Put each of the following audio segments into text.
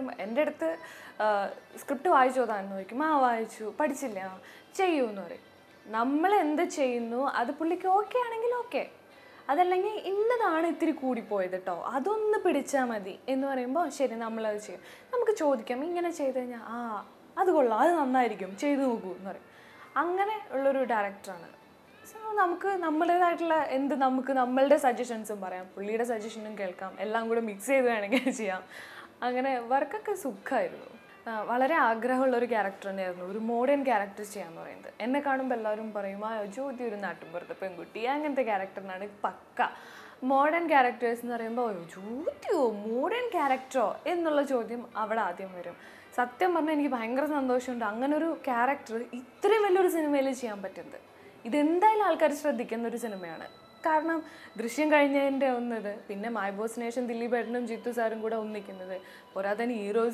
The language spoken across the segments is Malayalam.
പറയും എൻ്റെ അടുത്ത് സ്ക്രിപ്റ്റ് വായിച്ചോ താന്ന് ചോദിക്കും. വായിച്ചു. പഠിച്ചില്ല? ചെയ്യൂന്ന് പറയും. നമ്മൾ എന്ത് ചെയ്യുന്നു അത് പുള്ളിക്ക് ഓക്കെ ആണെങ്കിൽ ഓക്കെ, അതല്ലെങ്കിൽ ഇന്നതാണ് ഇത്തിരി കൂടിപ്പോയത് കേട്ടോ, അതൊന്ന് പിടിച്ചാൽ മതി എന്ന് പറയുമ്പോൾ ശരി നമ്മളത് ചെയ്യും. നമുക്ക് ചോദിക്കാം ഇങ്ങനെ ചെയ്ത് കഴിഞ്ഞാൽ അത് കൊള്ളാം, അത് നന്നായിരിക്കും, ചെയ്തു നോക്കൂ എന്ന് പറയും. അങ്ങനെ ഉള്ളൊരു ഡയറക്ടറാണ്. സോ നമുക്ക് നമ്മുടേതായിട്ടുള്ള നമുക്ക് നമ്മളുടെ സജഷൻസും പറയാം, പുള്ളിയുടെ സജഷനും കേൾക്കാം, എല്ലാം കൂടെ മിക്സ് ചെയ്ത് വേണമെങ്കിൽ ചെയ്യാം. അങ്ങനെ വർക്കൊക്കെ സുഖമായിരുന്നു. വളരെ ആഗ്രഹമുള്ളൊരു ക്യാരക്ടർ തന്നെയായിരുന്നു, ഒരു മോഡേൺ ക്യാരക്ടർ ചെയ്യാന്ന് പറയുന്നത്. എന്നെ കാണുമ്പോൾ എല്ലാവരും പറയും ജ്യോതി ഒരു നാട്ടിൻപുറത്തെ പെൺകുട്ടി, അങ്ങനത്തെ ക്യാരക്ടറിനാണ് പക്ക. മോഡേൺ ക്യാരക്ടേഴ്സ് എന്ന് പറയുമ്പോൾ ജ്യോതിയോ മോഡേൺ ക്യാരക്ടറോ എന്നുള്ള ചോദ്യം അവിടെ ആദ്യം വരും. സത്യം പറഞ്ഞാൽ എനിക്ക് ഭയങ്കര സന്തോഷമുണ്ട് അങ്ങനൊരു ക്യാരക്ടർ ഇത്രയും വലിയൊരു സിനിമയിൽ ചെയ്യാൻ പറ്റുന്നത്. ഇതെന്തായാലും ആൾക്കാർ ശ്രദ്ധിക്കുന്ന ഒരു സിനിമയാണ്. കാരണം ദൃശ്യം കഴിഞ്ഞതിൻ്റെ ഒന്നത്, പിന്നെ മൈ ബോസ് നേഷൻ ദിലീപ് ഏട്ടനും ജിത്തു സാറും കൂടെ ഒന്നിക്കുന്നത്, പോരാതെ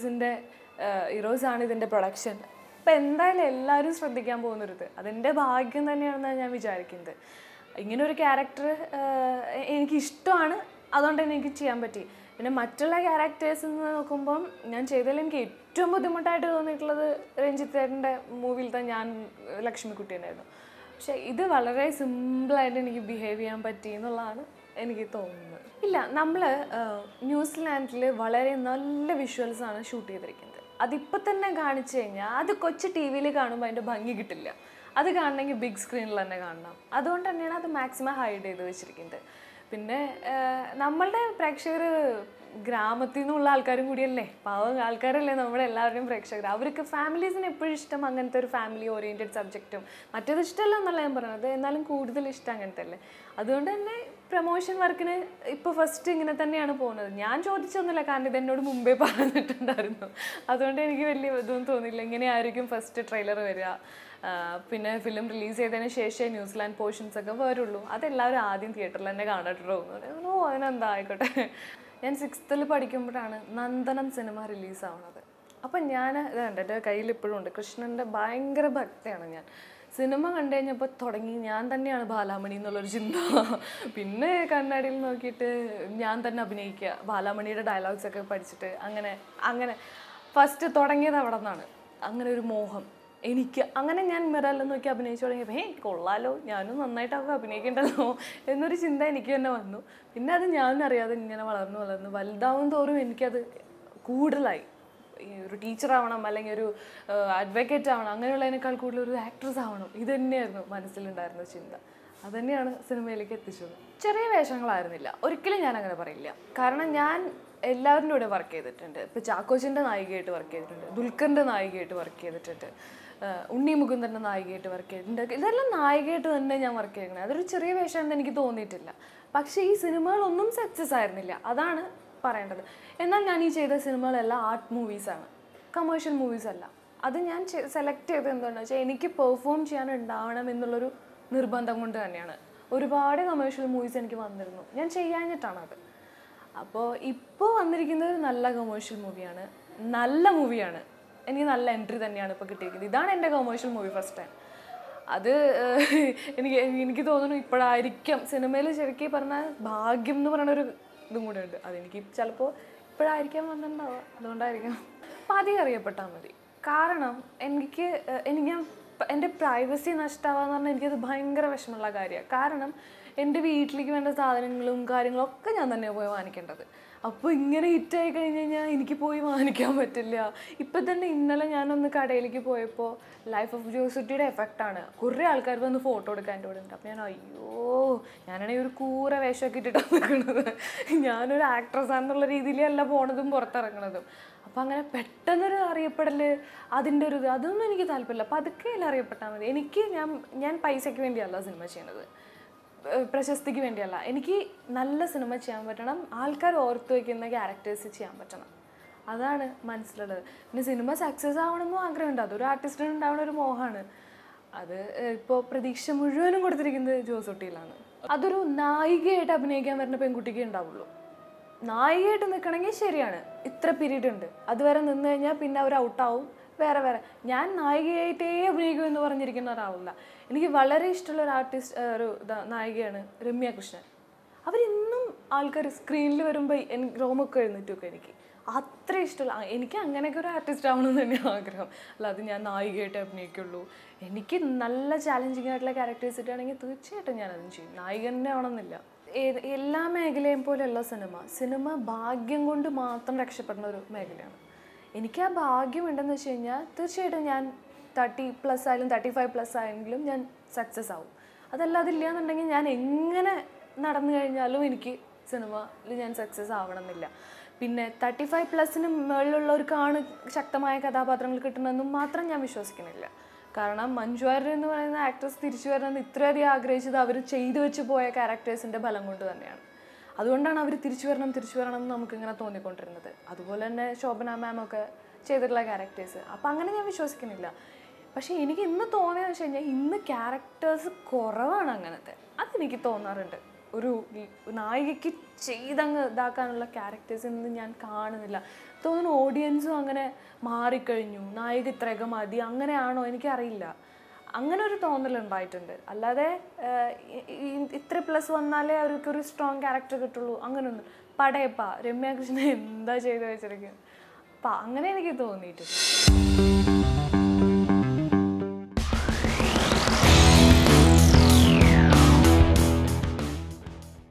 ഹീറോസാണ് ഇതിൻ്റെ പ്രൊഡക്ഷൻ. അപ്പം എന്തായാലും എല്ലാവരും ശ്രദ്ധിക്കാൻ പോകുന്നൊരിത് അതെൻ്റെ ഭാഗ്യം തന്നെയാണെന്നാണ് ഞാൻ വിചാരിക്കുന്നത്. ഇങ്ങനൊരു ക്യാരക്ടർ എനിക്കിഷ്ടമാണ്, അതുകൊണ്ട് തന്നെ എനിക്ക് ചെയ്യാൻ പറ്റി. പിന്നെ മറ്റുള്ള ക്യാരക്ടേഴ്സ് നോക്കുമ്പം ഞാൻ ചെയ്തതിൽ എനിക്ക് ഏറ്റവും ബുദ്ധിമുട്ടായിട്ട് തോന്നിയിട്ടുള്ളത് രഞ്ജിത്ത് ഏട്ടൻ്റെ മൂവിയിലത്തെ ഞാൻ ലക്ഷ്മിക്കുട്ടി തന്നെയായിരുന്നു. പക്ഷെ ഇത് വളരെ സിമ്പിളായിട്ട് എനിക്ക് ബിഹേവ് ചെയ്യാൻ പറ്റി എന്നുള്ളതാണ് എനിക്ക് തോന്നുന്നത്. ഇല്ല, നമ്മൾ ന്യൂസിലാൻഡിൽ വളരെ നല്ല വിഷ്വൽസാണ് ഷൂട്ട് ചെയ്തിരിക്കുന്നത്. അതിപ്പോൾ തന്നെ കാണിച്ചു കഴിഞ്ഞാൽ അത് കൊച്ചു ടി വിയിൽ കാണുമ്പോൾ അതിൻ്റെ ഭംഗി കിട്ടില്ല. അത് കാണണമെങ്കിൽ ബിഗ് സ്ക്രീനിൽ തന്നെ കാണണം. അതുകൊണ്ട് തന്നെയാണ് അത് മാക്സിമം ഹൈഡ് ചെയ്ത് വെച്ചിരിക്കുന്നത്. പിന്നെ നമ്മളുടെ പ്രേക്ഷകർ ഗ്രാമത്തിൽ നിന്നുള്ള ആൾക്കാരും കൂടിയല്ലേ, പാവം ആൾക്കാരല്ലേ നമ്മുടെ എല്ലാവരുടെയും പ്രേക്ഷകർ. അവർക്ക് ഫാമിലീസിന് എപ്പോഴും ഇഷ്ടം അങ്ങനത്തെ ഒരു ഫാമിലി ഓറിയൻറ്റഡ് സബ്ജക്റ്റും. മറ്റേത് ഇഷ്ടമല്ല എന്നല്ല ഞാൻ പറയുന്നത്, എന്നാലും കൂടുതൽ ഇഷ്ടം അങ്ങനത്തെ അല്ലേ. അതുകൊണ്ട് തന്നെ പ്രൊമോഷൻ വർക്കിന് ഇപ്പോൾ ഫസ്റ്റ് ഇങ്ങനെ തന്നെയാണ് പോകുന്നത്. ഞാൻ ചോദിച്ചൊന്നുമില്ല, കാരണം ഇതെന്നോട് മുമ്പേ പറഞ്ഞിട്ടുണ്ടായിരുന്നു. അതുകൊണ്ട് എനിക്ക് വലിയ ഇതൊന്നും തോന്നിയില്ല. ഇങ്ങനെയായിരിക്കും ഫസ്റ്റ് ട്രെയിലർ വരിക, പിന്നെ ഫിലിം റിലീസ് ചെയ്തതിന് ശേഷമേ ന്യൂസിലാൻഡ് പോർഷൻസ് ഒക്കെ വരുള്ളൂ, അതെല്ലാവരും ആദ്യം തിയേറ്ററിൽ തന്നെ കാണാട്ടോ. അതിനെന്താ ആയിക്കോട്ടെ. ഞാൻ 6th പഠിക്കുമ്പോഴാണ് നന്ദനം സിനിമ റിലീസാവുന്നത്. അപ്പം ഞാൻ ഇതുണ്ട്, എൻ്റെ കയ്യിൽ ഇപ്പോഴും ഉണ്ട്, കൃഷ്ണൻ്റെ ഭയങ്കര ഭക്തിയാണ് ഞാൻ. സിനിമ കണ്ടു കഴിഞ്ഞപ്പോൾ തുടങ്ങി ഞാൻ തന്നെയാണ് ബാലാമണി എന്നുള്ളൊരു ചിന്ത. പിന്നെ കണ്ണാടിയിൽ നോക്കിയിട്ട് ഞാൻ തന്നെ അഭിനയിക്കുക, ബാലാമണിയുടെ ഡയലോഗ്സൊക്കെ പഠിച്ചിട്ട് അങ്ങനെ ഫസ്റ്റ് തുടങ്ങിയത് അവിടെ നിന്നാണ്. അങ്ങനെ ഒരു മോഹം എനിക്ക്. അങ്ങനെ ഞാൻ മിററിൽ നോക്കി അഭിനയിച്ചു തുടങ്ങിയപ്പോൾ കൊള്ളാലോ, ഞാനും നന്നായിട്ടൊക്കെ അഭിനയിക്കേണ്ടല്ലോ എന്നൊരു ചിന്ത എനിക്ക് തന്നെ വന്നു. പിന്നെ അത് ഞാനറിയാതെ ഇങ്ങനെ വളർന്ന് വലുതാവും തോറും എനിക്കത് കൂടുതലായി. ഈ ഒരു ടീച്ചറാവണം, അല്ലെങ്കിൽ ഒരു അഡ്വക്കേറ്റ് ആവണം, അങ്ങനെയുള്ളതിനേക്കാൾ കൂടുതൽ ഒരു ആക്ട്രസ് ആവണം, ഇത് തന്നെയായിരുന്നു മനസ്സിലുണ്ടായിരുന്ന ചിന്ത. അതുതന്നെയാണ് സിനിമയിലേക്ക് എത്തിച്ചത്. ചെറിയ വേഷങ്ങളായിരുന്നില്ല, ഒരിക്കലും ഞാൻ അങ്ങനെ പറയില്ല. കാരണം ഞാൻ എല്ലാവരുടെ കൂടെ വർക്ക് ചെയ്തിട്ടുണ്ട്. ഇപ്പോൾ ചാക്കോച്ചിൻ്റെ നായികയായിട്ട് വർക്ക് ചെയ്തിട്ടുണ്ട്, ദുൽഖറിൻ്റെ നായികയായിട്ട് വർക്ക് ചെയ്തിട്ടുണ്ട്, ഉണ്ണി മുകുന്ദൻ്റെ നായികയായിട്ട് വർക്ക് ചെയ്തിട്ടുണ്ട്. ഇതെല്ലാം നായികയായിട്ട് തന്നെ ഞാൻ വർക്ക് ചെയ്യണേ. അതൊരു ചെറിയ വേഷമാണെന്ന് എനിക്ക് തോന്നിയിട്ടില്ല. പക്ഷേ ഈ സിനിമകളൊന്നും സക്സസ് ആയിരുന്നില്ല, അതാണ് പറയേണ്ടത്. എന്നാൽ ഞാൻ ഈ ചെയ്ത സിനിമകളെല്ലാം ആർട്ട് മൂവീസാണ്, കമേഴ്ഷ്യൽ മൂവീസ് അല്ല. അത് ഞാൻ സെലക്ട് ചെയ്തത് എന്താണെന്ന് വെച്ചാൽ എനിക്ക് പെർഫോം ചെയ്യാനുണ്ടാവണം എന്നുള്ളൊരു നിർബന്ധം കൊണ്ട് തന്നെയാണ്. ഒരുപാട് കമേഴ്ഷ്യൽ മൂവീസ് എനിക്ക് വന്നിരുന്നു, ഞാൻ ചെയ്യാഞ്ഞിട്ടാണത്. അപ്പോൾ ഇപ്പോൾ വന്നിരിക്കുന്നത് നല്ല കമേഴ്ഷ്യൽ മൂവിയാണ്, നല്ല മൂവിയാണ്, എനിക്ക് നല്ല എൻട്രി തന്നെയാണ് ഇപ്പോൾ കിട്ടിയിരിക്കുന്നത്. ഇതാണ് എൻ്റെ കമേഴ്ഷ്യൽ മൂവി ഫസ്റ്റ് ടൈം. അത് എനിക്ക് തോന്നുന്നു ഇപ്പോഴായിരിക്കും സിനിമയിൽ ശരിക്കും പറഞ്ഞാൽ ഭാഗ്യം എന്ന് പറയുന്നൊരു ഇതും കൂടെ ഉണ്ട്. അതെനിക്ക് ചിലപ്പോൾ ഇപ്പോഴായിരിക്കാം വന്നിട്ടുണ്ടാവുക, അതുകൊണ്ടായിരിക്കാം. അപ്പോൾ അധികം അറിയപ്പെട്ടാൽ മതി. കാരണം ഞാൻ എൻ്റെ പ്രൈവസി നഷ്ടമാവാന്ന് പറഞ്ഞാൽ എനിക്കത് ഭയങ്കര വിഷമമുള്ള കാര്യമാണ്. കാരണം എൻ്റെ വീട്ടിലേക്ക് വേണ്ട സാധനങ്ങളും കാര്യങ്ങളൊക്കെ ഞാൻ തന്നെയാണ് പോയി വാങ്ങിക്കേണ്ടത്. അപ്പോൾ ഇങ്ങനെ ഹിറ്റായി കഴിഞ്ഞ് കഴിഞ്ഞാൽ എനിക്ക് പോയി വാങ്ങിക്കാൻ പറ്റില്ല. ഇപ്പം തന്നെ ഇന്നലെ ഞാനൊന്ന് കടയിലേക്ക് പോയപ്പോൾ ലൈഫ് ഓഫ് ജോസുട്ടിയുടെ എഫക്റ്റാണ്, കുറേ ആൾക്കാർ വന്ന് ഫോട്ടോ എടുക്കാൻ എൻ്റെ കൂടെ ഉണ്ട്. അപ്പോൾ ഞാനാണെങ്കിൽ ഒരു കൂറ വേഷമൊക്കെ ഇട്ടിട്ടാണ് നിൽക്കുന്നത്. ഞാനൊരു ആക്ട്രസ്സാണെന്നുള്ള രീതിയിലല്ല പോണതും പുറത്തിറങ്ങണതും. അപ്പോൾ അങ്ങനെ പെട്ടെന്നൊരു അറിയപ്പെടൽ, അതിൻ്റെ ഒരു അതൊന്നും എനിക്ക് താല്പര്യമില്ല. അപ്പോൾ അതൊക്കെ എല്ലാം അറിയപ്പെട്ടാൽ മതി. ഞാൻ പൈസയ്ക്ക് വേണ്ടിയല്ല സിനിമ ചെയ്യണത്, പ്രശസ്തിക്ക് വേണ്ടിയല്ല. എനിക്ക് നല്ല സിനിമ ചെയ്യാൻ പറ്റണം, ആൾക്കാർ ഓർത്ത് വയ്ക്കുന്ന ക്യാരക്ടേഴ്സ് ചെയ്യാൻ പറ്റണം, അതാണ് മനസ്സിലുള്ളത്. പിന്നെ സിനിമ സക്സസ് ആവണമെന്നും ആഗ്രഹമുണ്ട്, അതൊരു ആർട്ടിസ്റ്റിന് ഉണ്ടാവുന്ന ഒരു മോഹമാണ്. അത് ഇപ്പോൾ പ്രതീക്ഷ മുഴുവനും കൊടുത്തിരിക്കുന്നത് ജോസൂട്ടിയിലാണ്. അതൊരു നായികയായിട്ട് അഭിനയിക്കാൻ വരുന്ന പെൺകുട്ടിക്ക് ഉണ്ടാവുള്ളൂ. നായികയായിട്ട് നിൽക്കണമെങ്കിൽ ശരിയാണ്, ഇത്ര പീരീഡ് ഉണ്ട്, അതുവരെ നിന്ന് കഴിഞ്ഞാൽ പിന്നെ അവർ ഔട്ടാവും, വേറെ. ഞാൻ നായികയായിട്ടേ അഭിനയിക്കും എന്ന് പറഞ്ഞിരിക്കുന്ന ഒരാളല്ല. എനിക്ക് വളരെ ഇഷ്ടമുള്ള ഒരു നായികയാണ് രമ്യ കൃഷ്ണൻ. അവരിന്നും ആൾക്കാർ സ്ക്രീനിൽ വരുമ്പോൾ റോമൊക്കെ എഴുന്നേറ്റൊക്കെ എനിക്ക് അത്ര ഇഷ്ടമുള്ള എനിക്ക് അങ്ങനെയൊക്കെ ഒരു ആർട്ടിസ്റ്റ് ആവണമെന്ന് തന്നെ ആഗ്രഹം. അല്ലാതെ ഞാൻ നായികയായിട്ട് അഭിനയിക്കുള്ളൂ. എനിക്ക് നല്ല ചാലഞ്ചിങ് ആയിട്ടുള്ള ക്യാരക്ടേഴ്സ് ഇട്ടാണെങ്കിൽ തീർച്ചയായിട്ടും ഞാനതും ചെയ്യും. നായിക തന്നെ ആവണമെന്നില്ല. എല്ലാ മേഖലയും പോലെയുള്ള സിനിമ ഭാഗ്യം കൊണ്ട് മാത്രം രക്ഷപ്പെടുന്ന ഒരു മേഖലയാണ്. എനിക്ക് ആ ഭാഗ്യം ഉണ്ടെന്ന് വെച്ച് കഴിഞ്ഞാൽ തീർച്ചയായിട്ടും ഞാൻ 30+ ആയാലും 35+ ആയെങ്കിലും ഞാൻ സക്സസ് ആവും. അതല്ലാതില്ല എന്നുണ്ടെങ്കിൽ ഞാൻ എങ്ങനെ നടന്നു കഴിഞ്ഞാലും എനിക്ക് സിനിമയിൽ ഞാൻ സക്സസ് ആവണമെന്നില്ല. പിന്നെ 35+ന് മുകളിലുള്ളവർക്കാണ് ശക്തമായ കഥാപാത്രങ്ങൾ കിട്ടണമെന്നും മാത്രം ഞാൻ വിശ്വസിക്കുന്നില്ല. കാരണം മഞ്ജു വാര്യർ എന്ന് പറയുന്ന ആക്ട്രസ് തിരിച്ചു വരണമെന്ന് ഇത്രയധികം ആഗ്രഹിച്ചത് അവർ ചെയ്തു വെച്ച് പോയ ക്യാരക്ടേഴ്സിൻ്റെ ബലം കൊണ്ട് തന്നെയാണ്. അതുകൊണ്ടാണ് അവർ തിരിച്ചു വരണം എന്ന് നമുക്കിങ്ങനെ തോന്നിക്കൊണ്ടിരുന്നത്. അതുപോലെ തന്നെ ശോഭന മാമൊക്കെ ചെയ്തിട്ടുള്ള ക്യാരക്ടേഴ്സ്. അപ്പം അങ്ങനെ ഞാൻ വിശ്വസിക്കുന്നില്ല. പക്ഷേ എനിക്ക് ഇന്ന് തോന്നിയെന്ന് വെച്ച് കഴിഞ്ഞാൽ ഇന്ന് ക്യാരക്ടേഴ്സ് കുറവാണ് അങ്ങനത്തെ. അതെനിക്ക് തോന്നാറുണ്ട്. ഒരു നായികയ്ക്ക് ചെയ്തങ്ങ് ഇതാക്കാനുള്ള ക്യാരക്ടേഴ്സ് ഇന്ന് ഞാൻ കാണുന്നില്ല. തോന്നുന്നു ഓഡിയൻസും അങ്ങനെ മാറിക്കഴിഞ്ഞു, നായിക ഇത്രയൊക്കെ മതി, അങ്ങനെയാണോ എനിക്കറിയില്ല. അങ്ങനെ ഒരു തോന്നലുണ്ടായിട്ടുണ്ട്. അല്ലാതെ ഇത്ര പ്ലസ് വന്നാലേ അവർക്കൊരു സ്ട്രോങ് ക്യാരക്ടർ കിട്ടുള്ളൂ അങ്ങനെയൊന്നും. പടയപ്പ രമ്യ കൃഷ്ണൻ എന്താ ചെയ്ത് വെച്ചിരിക്കും അപ്പം അങ്ങനെ എനിക്ക് തോന്നിയിട്ടുണ്ട്.